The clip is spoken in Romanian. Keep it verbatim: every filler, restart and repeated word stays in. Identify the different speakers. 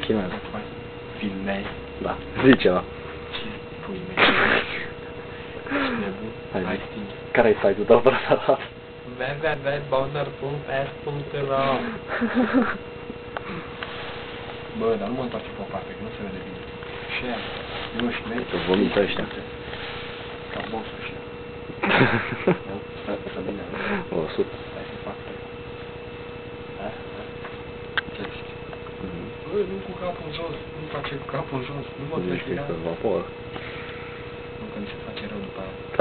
Speaker 1: Filmează.
Speaker 2: Filmezi?
Speaker 1: Da, zi ceva.
Speaker 2: Ce pui mei? Ești nebun?
Speaker 1: Hai,
Speaker 2: Hai,
Speaker 1: zi.
Speaker 2: stingi.
Speaker 1: Care-i site-ul tău preferat?
Speaker 2: w w w punct boner punct s punct r Bă, dar nu mă întoarce pe o parte, că nu se vede bine. Și aia? Nu știu, vezi?
Speaker 1: Că vomită ăștia.
Speaker 2: Ca boss-ul ăștia. Nu? Să bine.
Speaker 1: O sută.
Speaker 2: Hai să fac trei. Ha? Ha? Ce zici?
Speaker 1: Mhm.
Speaker 2: Bă, nu cu capul în jos, nu face cu capul în jos, nu mă
Speaker 1: Zici că
Speaker 2: respira.
Speaker 1: e pe vapor.
Speaker 2: Nu, că mi se face rău după aia.